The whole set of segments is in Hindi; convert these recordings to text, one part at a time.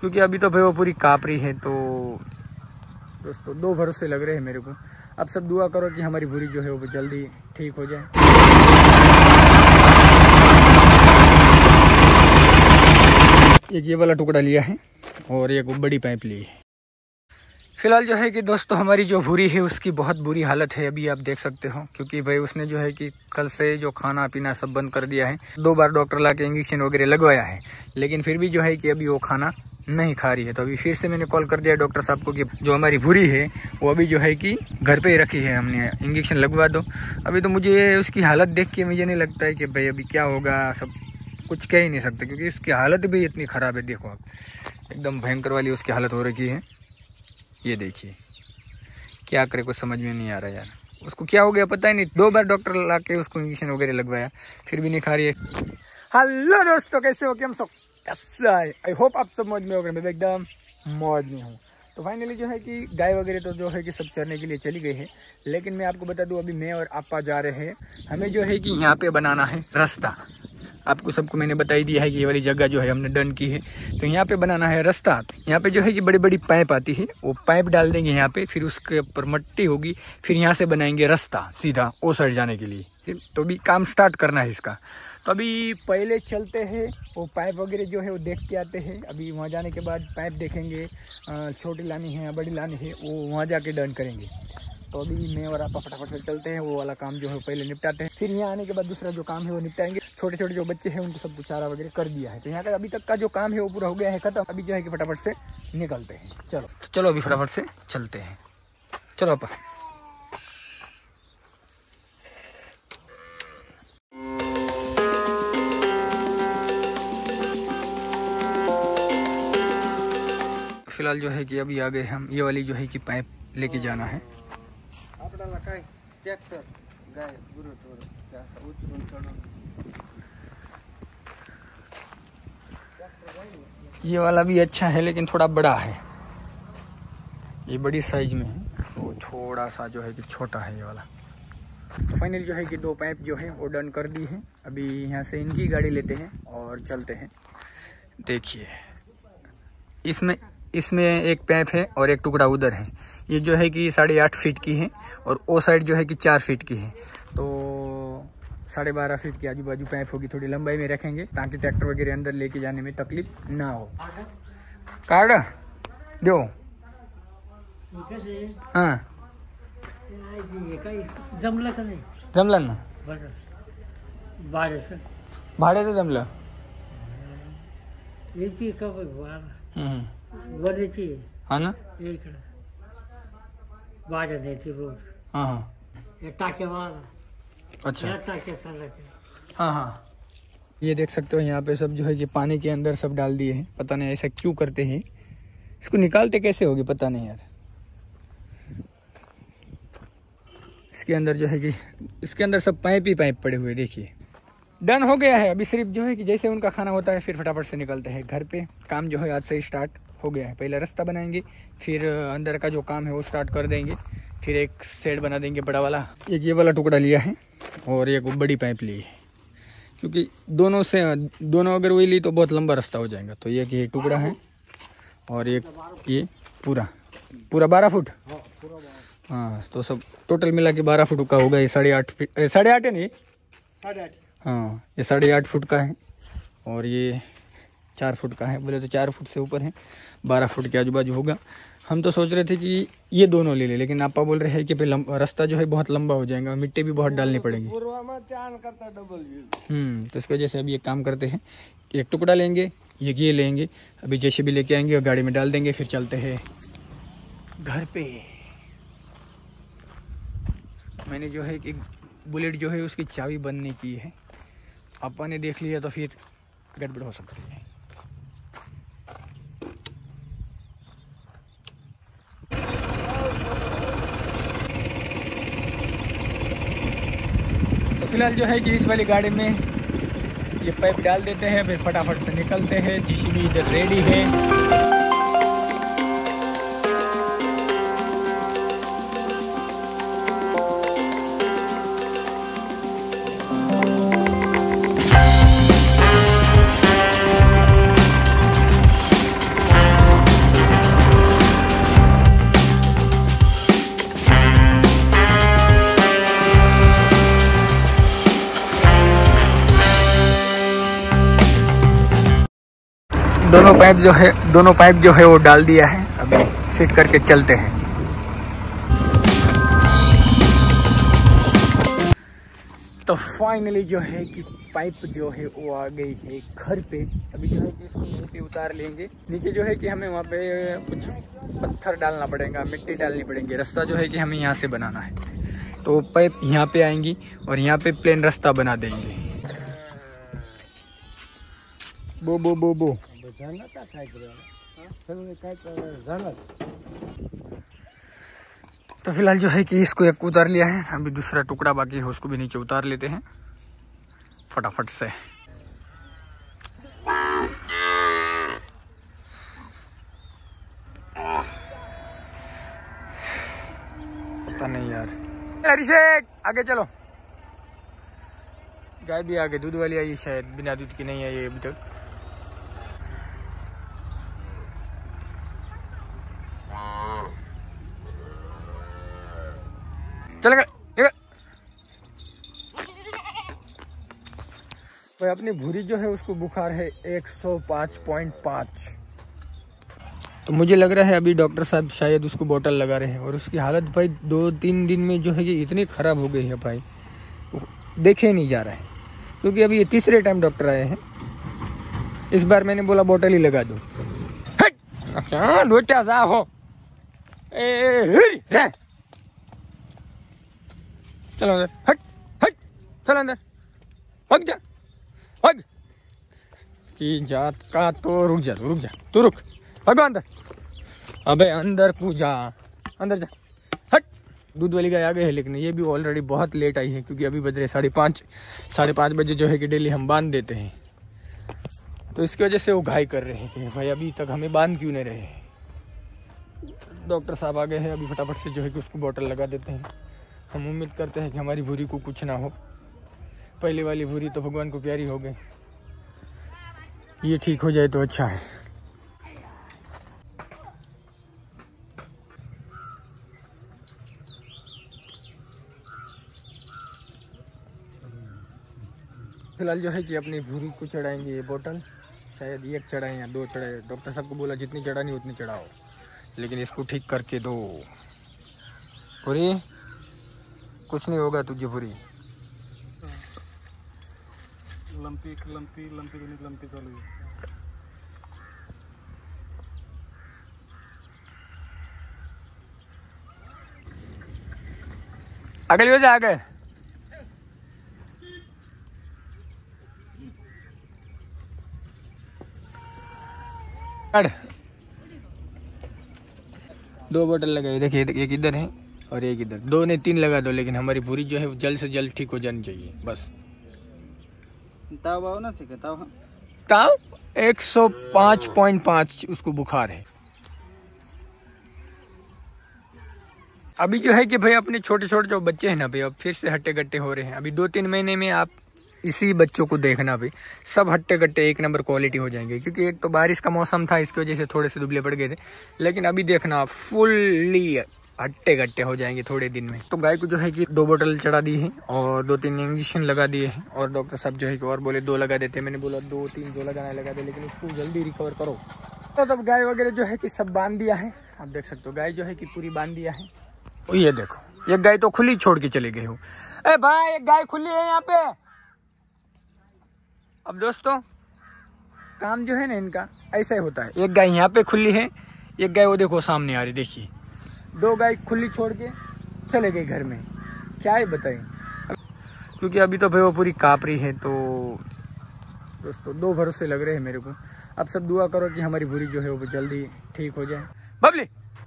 क्योंकि अभी तो भाई वो पूरी काँप रही है। तो दोस्तों 2 भरोसे लग रहे हैं मेरे को। अब सब दुआ करो कि हमारी भूरी जो है वो जल्दी ठीक हो जाए। एक ये वाला टुकड़ा लिया है और एक बड़ी पाइप ली है। फिलहाल जो है कि दोस्तों हमारी जो भूरी है उसकी बहुत बुरी हालत है, अभी आप देख सकते हो। क्योंकि भाई उसने जो है कि कल से जो खाना पीना सब बंद कर दिया है। 2 बार डॉक्टर ला के इंजेक्शन वगैरह लगवाया है, लेकिन फिर भी जो है कि अभी वो खाना नहीं खा रही है। तो अभी फिर से मैंने कॉल कर दिया डॉक्टर साहब को कि जो हमारी भूरी है वो अभी जो है कि घर पे ही रखी है, हमने इंजेक्शन लगवा दो। अभी तो मुझे उसकी हालत देख के मुझे नहीं लगता है कि भाई अभी क्या होगा, सब कुछ कह ही नहीं सकते। क्योंकि उसकी हालत भी इतनी ख़राब है, देखो आप, एकदम भयंकर वाली उसकी हालत हो रखी है। ये देखिए क्या करे, कुछ समझ में नहीं आ रहा यार। उसको क्या हो गया पता ही नहीं। 2 बार डॉक्टर ला के उसको इंजेक्शन वगैरह लगवाया, फिर भी नहीं खा रही है। हेलो दोस्तों, कैसे हो, हम सब कैसा है? आई होप आप सब मौज में हो गए। मैं एकदम मौज में हूँ। तो फाइनली जो है कि गाय वगैरह तो जो है कि सब चरने के लिए चली गई है। लेकिन मैं आपको बता दूं, अभी मैं और आपा जा रहे हैं। हमें जो है कि यहाँ पे बनाना है रास्ता। आपको सबको मैंने बता ही दिया है कि ये वाली जगह जो है हमने डन की है। तो यहाँ पे बनाना है रास्ता। यहाँ पे जो है कि बड़ी बड़ी पाइप आती है, वो पाइप डाल देंगे यहाँ पे, फिर उसके ऊपर मट्टी होगी, फिर यहाँ से बनाएंगे रास्ता सीधा ओ साइड जाने के लिए। तो भी काम स्टार्ट करना है इसका। तो अभी पहले चलते हैं, वो पाइप वगैरह जो है वो देख के आते हैं। अभी वहाँ जाने के बाद पाइप देखेंगे, छोटी लानी है या बड़ी लानी है, वो वहाँ जाके डन करेंगे। तो अभी मैं और आप फटाफट से चलते हैं, वो वाला काम जो है पहले निपटाते हैं। फिर यहाँ आने के बाद दूसरा जो काम है वो निपटाएंगे। छोटे छोटे जो बच्चे हैं उनको सब चारा वगैरह कर दिया है। तो यहाँ का अभी तक का जो काम है वो पूरा हो गया है खत्म। अभी जो है कि फटाफट से निकलते हैं। चलो अभी फटाफट से चलते हैं। चलो अपा। फिलहाल जो है कि अभी आ गए हम। ये वाली जो है कि पाइप लेके जाना है। ये वाला भी अच्छा है, लेकिन थोड़ा बड़ा है। ये बड़ी साइज में है, वो थोड़ा सा जो है कि छोटा है ये वाला। तो फाइनली जो है कि 2 पाइप जो है वो डन कर दी है। अभी यहाँ से इनकी गाड़ी लेते हैं और चलते हैं। देखिए इसमें एक पाइप है और एक टुकड़ा उधर है। ये जो है कि 8.5 फीट की है और वो साइड जो है कि 4 फीट की है। तो 12.5 फीट की आजू बाजू पाइप होगी। थोड़ी लंबाई में रखेंगे ताकि ट्रैक्टर वगैरह अंदर लेके जाने में तकलीफ ना हो। कार्ड दो। हाँ जमला ना, भाड़े से जमला। हाँ ना, हाँ अच्छा, हाँ हाँ। ये देख सकते हो यहाँ पे सब जो है कि पानी के अंदर सब डाल दिए हैं। पता नहीं ऐसा क्यों करते हैं, इसको निकालते कैसे होगी पता नहीं यार। इसके अंदर जो है कि इसके अंदर सब पाइप ही पाइप पड़े हुए। देखिए डन हो गया है। अभी सिर्फ जो है कि जैसे उनका खाना होता है फिर फटाफट से निकलते हैं घर पे। काम जो है आज से ही स्टार्ट हो गया है। पहले रास्ता बनाएंगे, फिर अंदर का जो काम है वो स्टार्ट कर देंगे, फिर एक शेड बना देंगे बड़ा वाला। एक ये वाला टुकड़ा लिया है और एक बड़ी पाइप ली है, क्योंकि दोनों अगर वही ली तो बहुत लंबा रास्ता हो जाएगा। तो ये टुकड़ा है और एक ये पूरा 12 फुट। हाँ तो सब टोटल मिला के 12 फुट का होगा। ये 8.5 फीट, 8.5 है नहीं, 8.5। हाँ ये 8.5 फुट का है और ये 4 फुट का है। बोले तो 4 फुट से ऊपर है, 12 फुट के आजू बाजू होगा। हम तो सोच रहे थे कि ये दोनों ले ले, लेकिन आपा बोल रहे हैं कि रास्ता जो है बहुत लंबा हो जाएगा, मिट्टी भी बहुत डालनी पड़ेगी। तो इसकी वजह से अभी एक काम करते हैं, एक टुकड़ा लेंगे, ये लेंगे। अभी जैसे भी लेके आएंगे और गाड़ी में डाल देंगे, फिर चलते हैं घर पे। मैंने जो है कि बुलेट जो है उसकी चाबी बंद नहीं की है। आपा ने देख लिया तो फिर गड़बड़ हो सकती है। तो फिलहाल जो है कि इस वाली गाड़ी में ये पाइप डाल देते हैं, फिर फटाफट से निकलते हैं। जेसीबी इधर रेडी है। दोनों पाइप जो है वो डाल दिया है, अभी फिट करके चलते हैं। तो फाइनली जो है कि पाइप जो है वो आ गई है घर पे। अभी जो है कि इसको नीचे उतार लेंगे। नीचे जो है कि हमें वहाँ पे कुछ पत्थर डालना पड़ेगा, मिट्टी डालनी पड़ेगी। रास्ता जो है कि हमें यहाँ से बनाना है, तो पाइप यहाँ पे आएंगी और यहाँ पे प्लेन रास्ता बना देंगे। बो बो बो बो तो फिलहाल जो है कि इसको एक उतार लिया है, अभी दूसरा टुकड़ा बाकी है, उसको भी नीचे उतार लेते हैं फटाफट से। पता नहीं यार। अभिषेक आगे चलो। गाय भी आगे, दूध वाली आई शायद, बिना दूध की नहीं आई है अभी तक। चल भाई, अपनी भूरी जो है उसको बुखार है 105.5। तो मुझे लग रहा है अभी डॉक्टर साहब शायद उसको बोतल लगा रहे हैं, और उसकी हालत भाई 2-3 दिन में जो है कि इतनी खराब हो गई है भाई, देखे नहीं जा रहा है। क्योंकि अभी ये तीसरे टाइम डॉक्टर आए हैं, इस बार मैंने बोला बोतल ही लगा दो। अच्छा बेटा जा हो, चलो अंदर, हट हट, चल अंदर, भाग जा, भाग की जात का। तो रुक जा, तू रुक, भागो अंदर। अबे अंदर तू जा, अंदर जा, हट। दूध वाली गाय आ गई है, लेकिन ये भी ऑलरेडी बहुत लेट आई है, क्योंकि अभी बज रहे 5:30 बजे जो है कि डेली हम बांध देते हैं, तो इसकी वजह से वो घाई कर रहे हैं कि भाई अभी तक हमें बांध क्यों नहीं रहे। डॉक्टर साहब आ गए हैं, अभी फटाफट से जो है कि उसको बोतल लगा देते हैं। हम उम्मीद करते हैं कि हमारी भूरी को कुछ ना हो। पहले वाली भूरी तो भगवान को प्यारी हो गई, ये ठीक हो जाए तो अच्छा है। फिलहाल जो है कि अपनी भूरी को चढ़ाएंगे ये बोतल, शायद एक चढ़ाए या 2 चढ़ाए। डॉक्टर साहब को बोला जितनी चढ़ानी उतनी चढ़ाओ, लेकिन इसको ठीक करके दो। भूरी कुछ नहीं होगा तुझे भूरी। लंपी चालू है। अगली वजह आ गए। दो बोतल लगाई, देखिए एक इधर है और एक इधर, 2 ने 3 लगा दो, लेकिन हमारी भूरी जो है वो जल्द से जल्द ठीक हो जानी चाहिए बस। ताव 105.5 उसको बुखार है। अभी जो है कि भाई अपने छोटे छोटे जो बच्चे हैं ना भाई, अब फिर से हट्टे गट्टे हो रहे हैं। अभी 2-3 महीने में आप इसी बच्चों को देखना भाई, सब हट्टे गट्टे एक नंबर क्वालिटी हो जाएंगे। क्योंकि एक तो बारिश का मौसम था, इसकी वजह से थोड़े से दुबले पड़ गए थे, लेकिन अभी देखना फुल्ली हट्टे गट्टे हो जाएंगे थोड़े दिन में। तो गाय को जो है कि 2 बोतल चढ़ा दी है और 2-3 इंजेक्शन लगा दिए हैं, और डॉक्टर साहब जो है कि और बोले 2 लगा देते। मैंने बोला 2-3 जो लगाना लगा दे, लेकिन उसको जल्दी रिकवर करो। तो तब गाय वगैरह जो है कि सब बांध दिया है, आप देख सकते हो गाय जो है कि पूरी बांध दिया है। और ये देखो, एक गाय तो खुली छोड़ के चले गए हो। ए भाई, एक गाय खुली है यहाँ पे। अब दोस्तों काम जो है ना इनका ऐसा ही होता है, एक गाय यहाँ पे खुली है, एक गाय वो देखो सामने आ रही, देखिए 2 गाय खुली छोड़ के चले गए घर में। क्या है बताइए, क्योंकि अभी तो भाई वो पूरी काँप रही है। तो दोस्तों 2 भरोसे लग रहे हैं मेरे को। अब सब दुआ करो कि हमारी भूरी जो है वो जल्दी ठीक हो जाए। बबली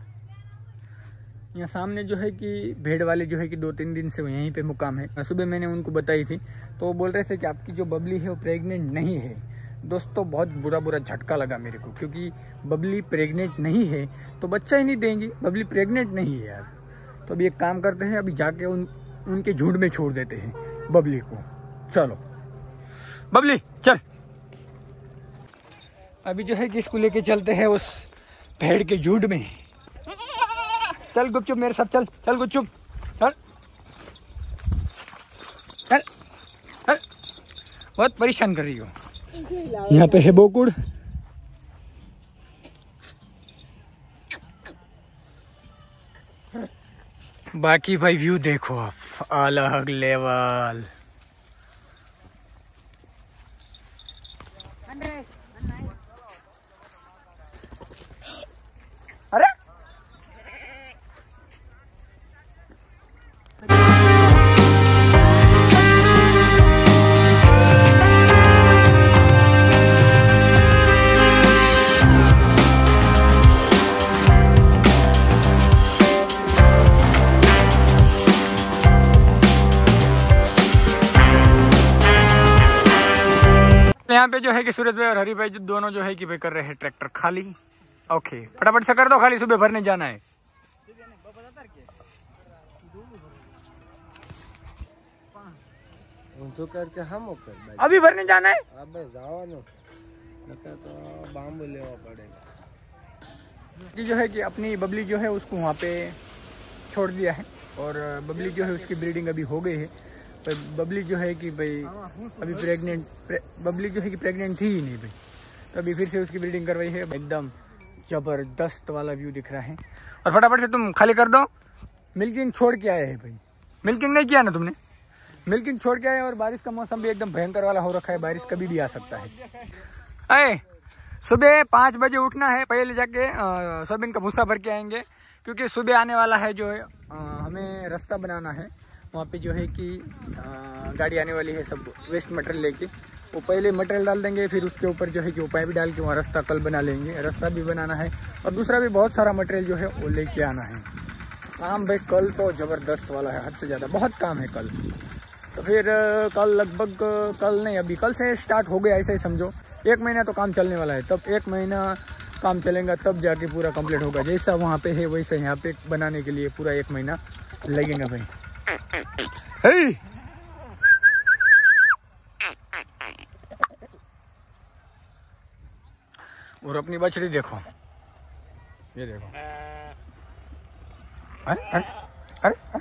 यहाँ सामने जो है कि भेड़ वाले जो है कि 2-3 दिन से यहीं पे मुकाम है। सुबह मैंने उनको बताई थी, तो वो बोल रहे थे कि आपकी जो बबली है वो प्रेग्नेंट नहीं है। दोस्तों बहुत बुरा झटका लगा मेरे को, क्योंकि बबली प्रेग्नेंट नहीं है तो बच्चा ही नहीं देंगी। बबली प्रेग्नेंट नहीं है यार। तो अभी एक काम करते हैं, अभी जाके उनके झुंड में छोड़ देते हैं बबली को। चलो बबली चल। अभी जो है कि इसको लेके चलते हैं उस भेड़ के झुंड में। चल गुपचुप मेरे साथ, चल गुपचुप, चल चल चल। बहुत परेशान कर रही हो। यहाँ पे है बोकुड़, बाकी भाई व्यू देखो आप, अलग लेवल। अरे यहाँ पे जो है कि सूरज भाई और हरी भाई दोनों जो है कि भाई कर रहे हैं ट्रैक्टर खाली। ओके फटाफट से कर दो खाली, सुबह भरने जाना है। तो करके हम अभी भरने जाना है। अबे जाओ तो बाम लेवा पड़ेगा। ये जो है कि अपनी बबली जो है उसको वहाँ पे छोड़ दिया है और बबली जो है उसकी ब्रीडिंग अभी हो गई है। पर बबली जो है कि भाई अभी बबली जो है कि प्रेग्नेंट थी ही नहीं भाई, तो अभी फिर से उसकी ब्रीडिंग करवाई है। एकदम जबरदस्त वाला व्यू दिख रहा है। और फटाफट से तुम खाली कर दो। मिल्किंग छोड़ के आए हैं भाई, मिल्किंग नहीं किया ना तुमने, मिल्किंग छोड़ के आए। और बारिश का मौसम भी एकदम भयंकर वाला हो रखा है, बारिश कभी भी आ सकता है। अरे सुबह 5 बजे उठना है, पहले जाके सोयाबीन का भूसा भर के आएंगे, क्योंकि सुबह आने वाला है जो है हमें रास्ता बनाना है। वहाँ पे जो है कि गाड़ी आने वाली है सब वेस्ट मटेरियल लेके, वो पहले मटेरियल डाल देंगे, फिर उसके ऊपर जो है कि वो पाइप डाल के वहाँ रास्ता कल बना लेंगे। रास्ता भी बनाना है और दूसरा भी बहुत सारा मटेरियल जो है वो लेके आना है। काम भाई कल तो ज़बरदस्त वाला है, हद से ज़्यादा बहुत काम है कल। तो फिर कल लगभग, कल नहीं अभी कल से स्टार्ट हो गया ऐसे ही समझो। 1 महीना तो काम चलने वाला है, तब 1 महीना काम चलेगा तब जाके पूरा कंप्लीट होगा। जैसा वहाँ पे है वैसे यहाँ पे बनाने के लिए पूरा 1 महीना लगेगा भाई। हे और अपनी बछड़ी देखो, ये देखो। अरे अरे अरे अरे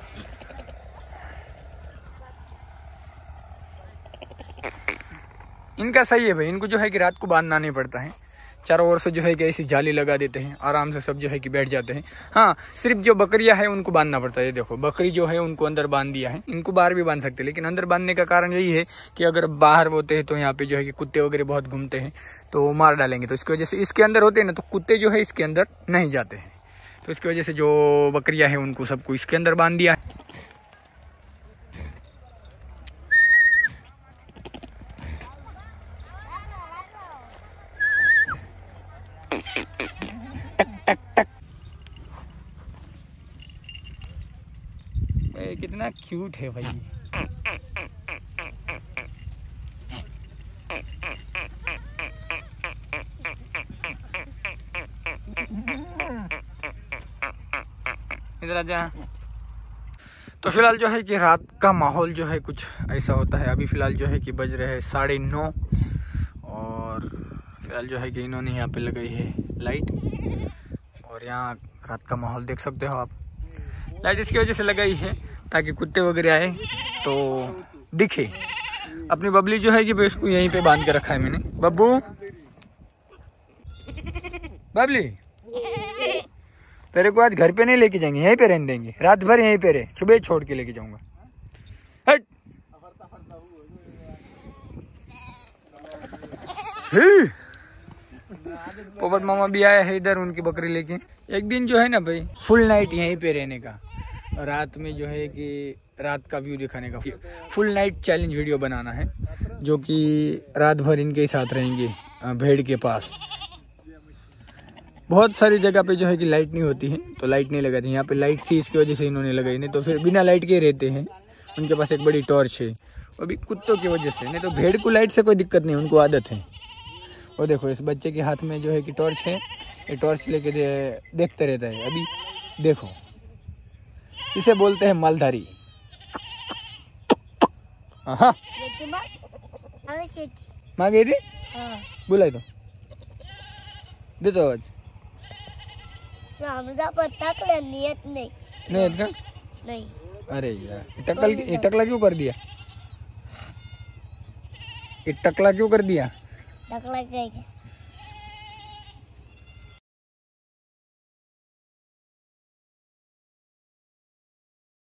इनका सही है भाई, इनको जो है कि रात को बांधना नहीं पड़ता है। चारों ओर से जो है कि ऐसी जाली लगा देते हैं, आराम से सब जो है कि बैठ जाते हैं। हाँ सिर्फ जो बकरियां है उनको बांधना पड़ता है। ये देखो बकरी जो है उनको अंदर बांध दिया है, इनको बाहर भी बांध सकते हैं, लेकिन अंदर बांधने का कारण यही है कि अगर बाहर होते हैं तो यहाँ पे जो है कि कुत्ते वगैरह बहुत घूमते हैं तो मार डालेंगे। तो इसकी वजह से इसके अंदर होते हैं ना, तो कुत्ते जो है इसके अंदर नहीं जाते हैं। तो इसकी वजह से जो बकरियां हैं उनको सबको इसके अंदर बांध दिया है। कितना क्यूट है भाई। इधर आजा। तो फिलहाल जो है कि रात का माहौल जो है कुछ ऐसा होता है। अभी फिलहाल जो है कि बज रहे हैं 9:30 और फिलहाल जो है कि इन्होंने यहाँ पे लगाई है लाइट। और यहाँ रात का माहौल देख सकते हो आप। लाइट इसकी वजह से लगाई है ताकि कुत्ते वगैरह आए तो दिखे। अपनी बबली जो है कि भाई उसको यहीं पे बांध के रखा है मैंने। बब्बू बबली तेरे को आज घर पे नहीं लेके जाएंगे, यहीं पे रहने देंगे, रात भर यहीं पे रहे, सुबह छोड़ के लेके जाऊंगा। हट पोपट मामा भी आया है इधर उनकी बकरी लेके। एक दिन जो है ना भाई फुल नाइट यहीं पे रहने का, रात में जो है कि रात का व्यू दिखाने का, फुल नाइट चैलेंज वीडियो बनाना है, जो कि रात भर इनके साथ रहेंगे भेड़ के पास। बहुत सारी जगह पे जो है कि लाइट नहीं होती है तो लाइट नहीं लगाती। यहाँ पे लाइट थी इसकी वजह से इन्होंने लगाई, नहीं तो फिर बिना लाइट के रहते हैं। उनके पास एक बड़ी टॉर्च है, अभी कुत्तों की वजह से, नहीं तो भेड़ को लाइट से कोई दिक्कत नहीं, उनको आदत है। और देखो इस बच्चे के हाथ में जो है कि टॉर्च है, ये टॉर्च लेके देखते रहता है। अभी देखो इसे बोलते हैं मालधारी। हाँ मांगे रे बुलाई तो दे दो आवाज। नहीं का? नहीं। अरे यार टकला क्यों कर दिया? टकला क्यों कर दिया? टकला